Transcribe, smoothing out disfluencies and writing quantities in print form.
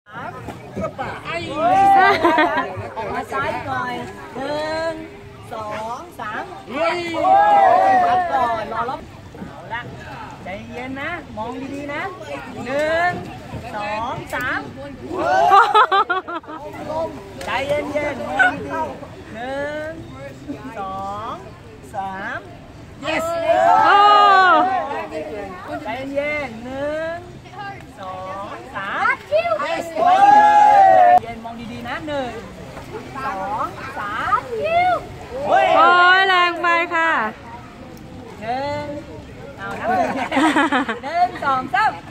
ออกมาซ้ายหน่อย1 2 3พักก่อนรอรอบเอาละใจเย็นนะมองดีๆนะ1 2 3ใจเย็นๆมองดีๆ1 2 3 yes ใจเย็น1 2 3 yes ใจเย็นมองดีๆนะ1 2 3โอ้ยแรงไปค่ะ 1เอานับ1 2 3